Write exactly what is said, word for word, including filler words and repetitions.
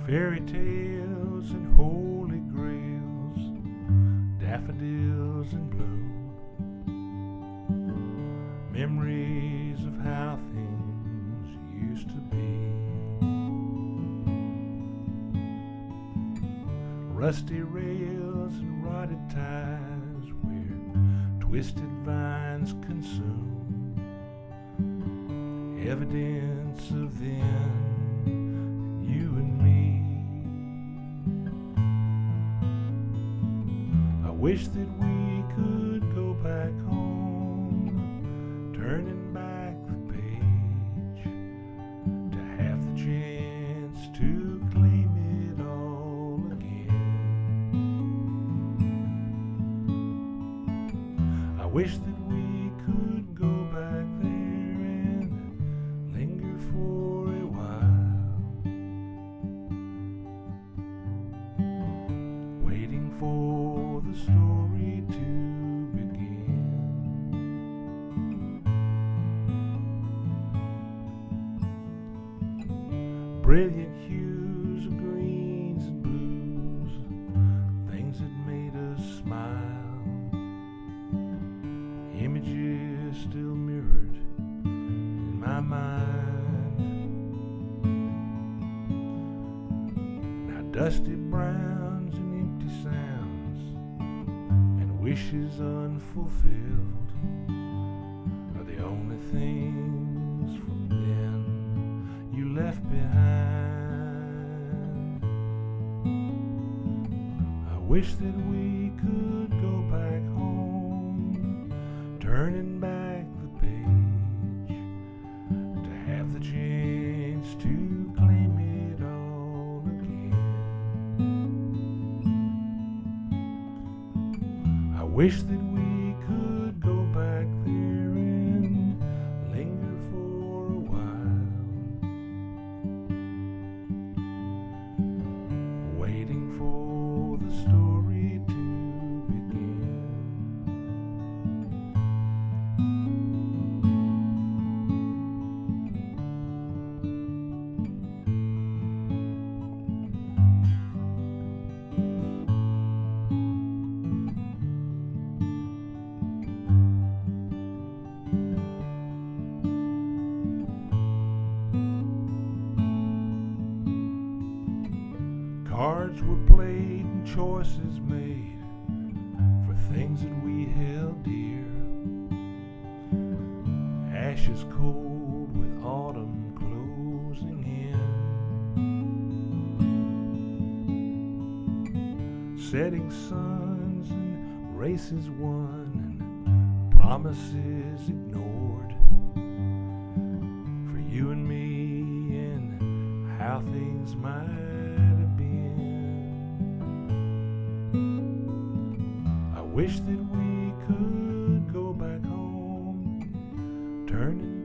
fairy tales and holy grails, daffodils in bloom, memories of how things used to be. Rusty rails and rotted ties where twisted vines consume evidence of then, you and me. I wish that we could go back home, turning back the page, to have the chance to claim it all again. I wish that we could go back there and linger for a while, waiting for the story to begin. Brilliant hues of greens and blues, things that made us smile, images still mirrored in my mind. Now dusty browns and empty sounds and wishes unfulfilled are the only things from then you left behind. I wish that we could go back home, turning back the page, to have the chance to claim it all again. I wish that we could go back there and linger for a while, waiting for the story to begin. Cards were played and choices made for things that we held dear. Ashes cold with autumn closing in. Setting suns and races won and promises ignored. For you and me and how things might have been. I wish that we could go back home, turning